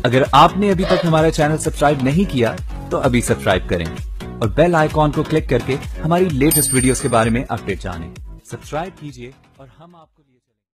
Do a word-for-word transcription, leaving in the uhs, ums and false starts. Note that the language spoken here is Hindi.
अगर आपने अभी तक हमारा चैनल सब्सक्राइब नहीं किया तो अभी सब्सक्राइब करें और बेल आइकॉन को क्लिक करके हमारी लेटेस्ट वीडियोस के बारे में अपडेट जानें। सब्सक्राइब कीजिए और हम आप